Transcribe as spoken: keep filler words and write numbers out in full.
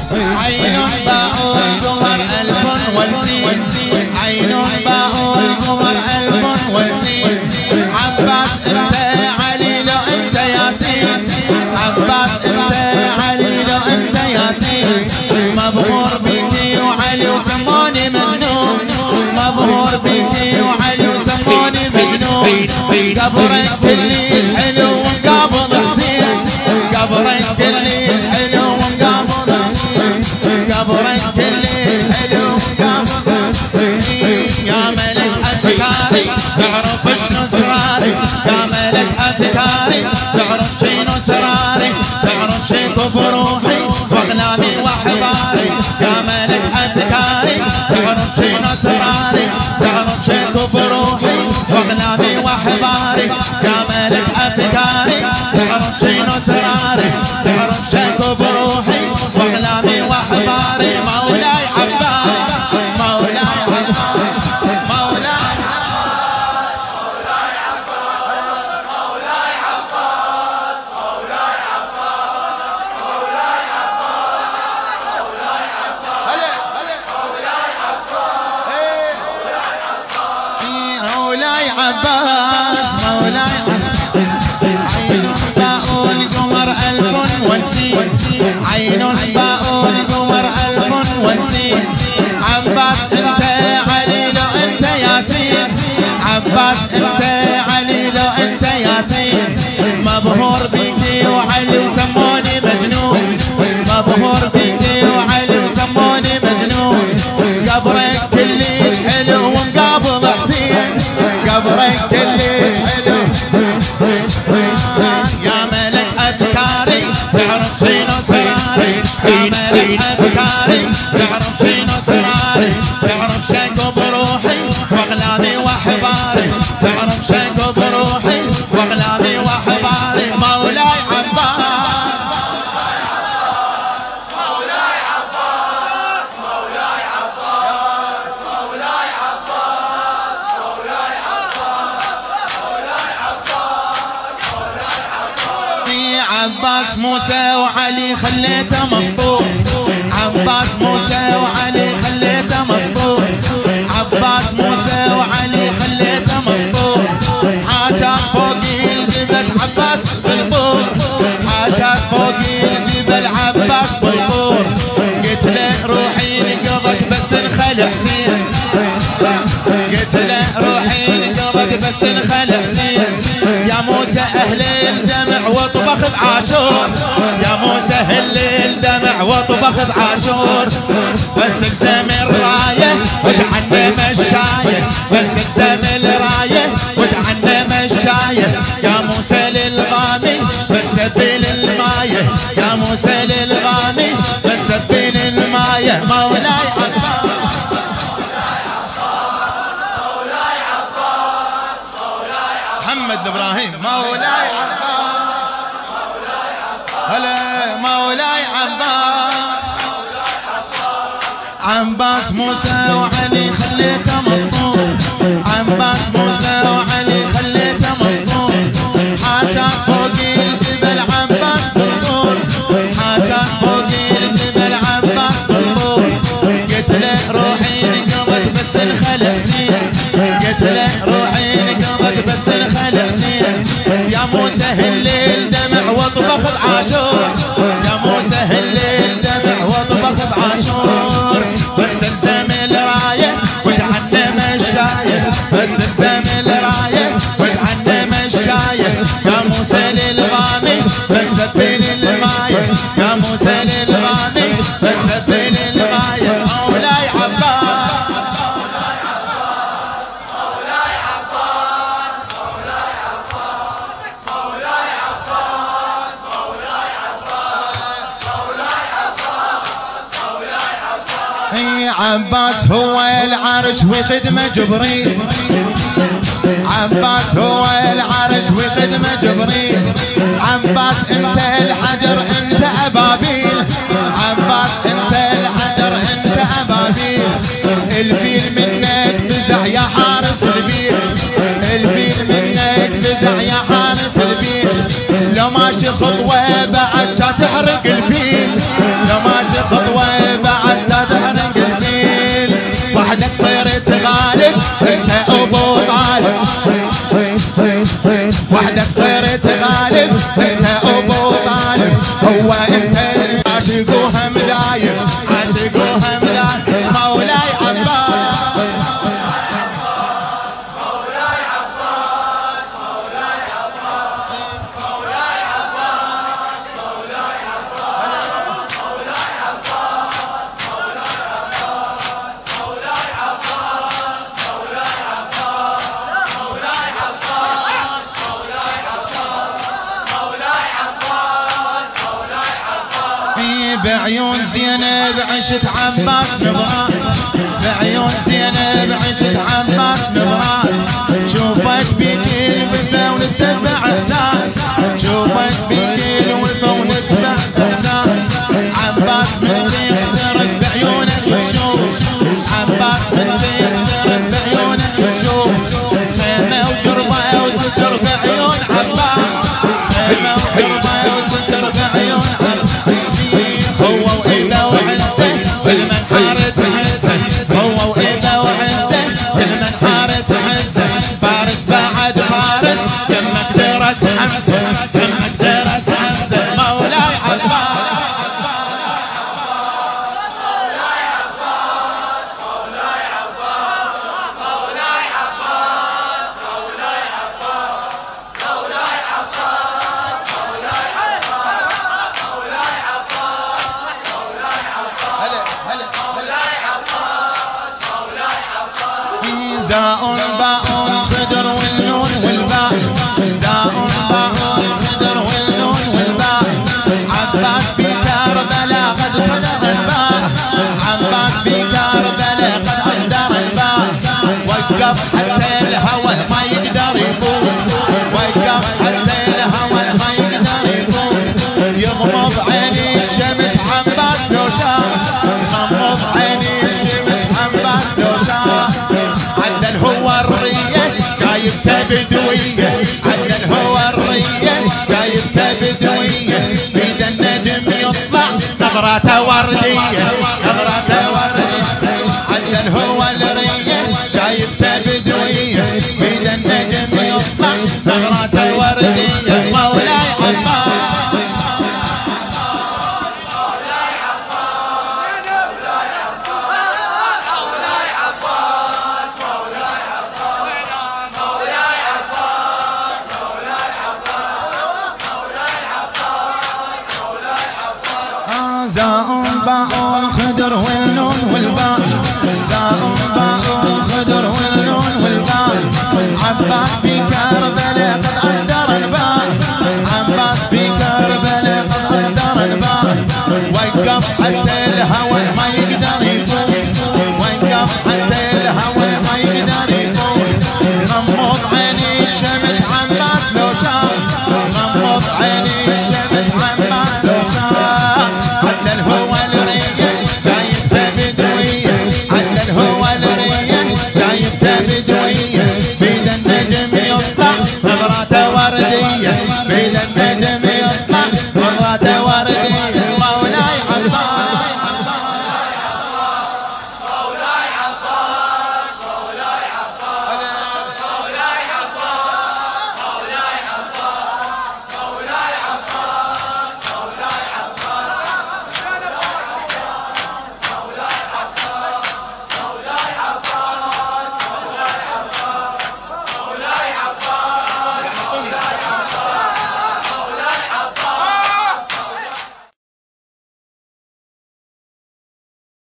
عين باء القمر ألف والسين عين باء القمر ألف والسين عباس انت علي لو انت ياسين عباس انت علي لو انت ياسين مبهور بك وعلي وسموني مجنون مبهور بك وعلي وسموني مجنون قبرك كلش حلو ومقابض حسين قبرك كلش حلو ومقابض حسين قبرك كلش حلو ومقابض حسين يا ملك أفكاري تعرف شنو سراري يا ملك أفكاري تعرف شنو سراري تعرف شنو بروحي واغلامي واحباري يا ملك أفكاري تعرف شنو سراري تعرف شنو بروحي واغلامي واحباري يا ملك أفكاري تعرف شنو سراري تعرف شنو بروحي واغلامي واحباري مولاي عباس مولاي عباس مولاي مولاي عباس مولاي عين باء القمر ألف والسين عين باء القمر ألف والسين عباس انت علي لو انت ياسين عباس انت علي لو انت ياسين مبهور بك وعلي وسموني مجنون مبهور بك وعلي وسموني مجنون قبرك كلش حلو ومقابض حسين قبرك كلش حلو يا ملك أفكاري تعرف شنو سراري يا ملك أفكاري تعرف شنو سراري تعرف شنو بروحي واغلامي واحباري تعرف شنو بروحي واغلامي واحباري مولاي عباس مولاي عباس مولاي عباس مولاي عباس مولاي عباس مولاي عباس مولاي عباس عباس موسى وعلي خليته مسطور عباس موسى وعلي خليته مسطور عباس موسى وعلي خليته مسطور حاجات فوق الجبل عباس بالطور حاجات فوق الجبل عباس بالطور قلت له روحي نقضك بس نخلي حسين قلت له روحي نقضك بس نخلي حسين يا موسى أهل الدمع وطبخ بعاشور يا موسى أهل الدمع وطبخ بعاشور بس الزم الراية وتعنم الشاية بس الزم الراية وتعنم الشاية يا موسى للغامي بس بين الماية يا موسى للغامي بس بين الماية مولاي عباس مولاي عباس مولاي عباس محمد إبراهيم مولاي عباس هلا مولاي عباس عباس موسى وعلي خليته مسطور عباس موسى وعلي خليته مسطور حاجات فوق الجبل عباس بالطور حاجات فوق الجبل عباس بالطور قلت له روحي نقضت بس نخلي حسين قلت له روحي نقضت بس نخلي حسين يا موسى الليل دمع وطبخ بعاشور يا موسى الليل دمع وطبخ بعاشور بس الزم الرايه وتعنم الشايه بس الزم الرايه وتعنم الشايه يا موسى للغامي بس بين المايه يا موسى للغامي بس بين المايه مولاي عباس مولاي عباس مولاي عباس مولاي عباس مولاي عباس مولاي عباس مولاي عباس هي عباس هو العرش وخدمه جبريل عباس هو العرش وخدمه جبريل عباس انت الحجر انت ابابيل عباس انت الحجر انت ابابيل الفيل منك فزع يا حارس البيت الفيل منك فزع يا حارس البيت لو ماشي خطوه بعد تحرق الفيل لو ماشي خطوه وحدك صرت غالب انت ابو طالب هو انت عاشق وهم دايم عاشق وهم دايم مولاي عباس مولاي عباس مولاي عباس مولاي عباس مولاي عباس مولاي عباس مولاي عباس مولاي عباس مولاي عباس مولاي عباس مولاي عباس مولاي عباس مولاي عباس بعيون زينب عشت عباس نبراس بعيون زينب عشت عباس نبراس شوفك بكل وفا ونتبع احساس شوفك بكل وفا ونتبع احساس عباس من تقترب بعيونك تشوف عباس من تقترب بعيونك تشوف خيمة وجربة وستر بعيون عباس خيمة وجربة وستر بعيون عباس هو وإبا وعزة بالمنحارة عزة هو وإبا وعزة بالمنحارة عزة فارس بعد فارس يمك درس حمزة يمك درس حمزة مولاي عباس مولاي عباس مولاي عباس مولاي عباس مولاي عباس مولاي عباس مولاي عباس مولاي عباس مولاي عباس هلا هلا مولاي عباس مولاي عباس في زاء باء خدر والنون والباء زاء باء خدر والنون والباء عباس بكربلاء قد صدر الباء عباس بكربلاء قد أصدر الباء وقف حتى الهوى ما يقدر يفوت وقف حتى الهوى ما يقدر يفوت يغمض عيني الشمس عباس لو شاف يغمض عيني الشمس عباس لو شاف عدل هو الرية جايبته بدوية عدل هو الرية جايبته بدوية بيد النجم يطلع نظراته وردية نظراته وردية عدل هو الرية جايبته بدوية بيد النجم يطلع نظراته وردية مولاي عباس مولاي عباس مولاي عباس مولاي عباس مولاي عباس مولاي عباس مولاي عباس زاء باء خدر والنون والباء زاء باء خدر والنون والباء عباس بكربلاء قد أصدر الباء عباس بكربلاء قد أصدر الباء وقف حتى الهوى ما يقدر يفوت وقف حتى الهوى ما يقدر يفوت غمض عيني الشمس عباس لو شاف غمض عيني الشمس عباس لو شاف عدل هو الرية جايبته بدوية عدل هو الرية جايبته بدوية بيد النجم يطلع نظراته وردية بيد النجم